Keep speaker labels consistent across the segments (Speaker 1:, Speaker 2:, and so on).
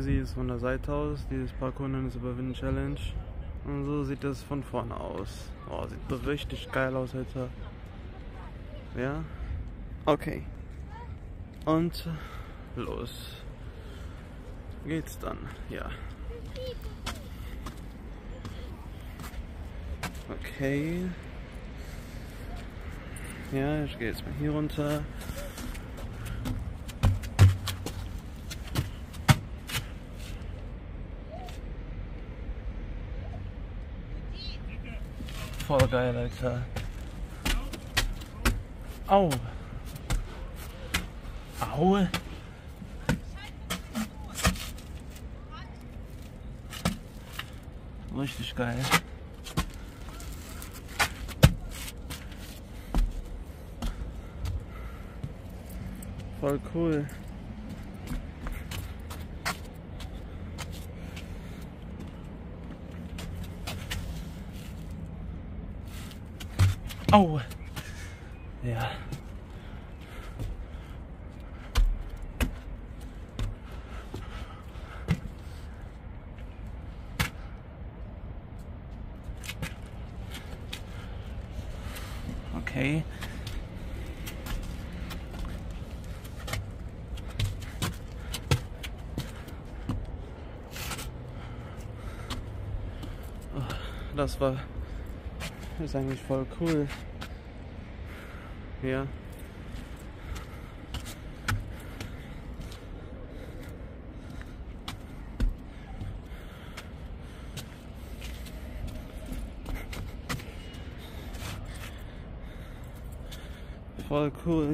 Speaker 1: sieht es von der Seite aus, dieses Parkour-Hindernis überwinden Challenge. Und so sieht es von vorne aus. Oh, sieht richtig geil aus, Alter. Ja? Okay. Und los. Geht's dann, ja. Okay. Ja, ich gehe jetzt mal hier runter. Voll geil, Alter. Au. Au. Richtig geil. Voll cool. Au. Ja. Okay. Oh, das ist eigentlich voll cool. Ja. Voll cool.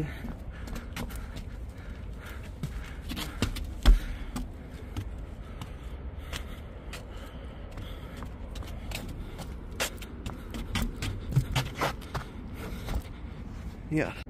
Speaker 1: Ja.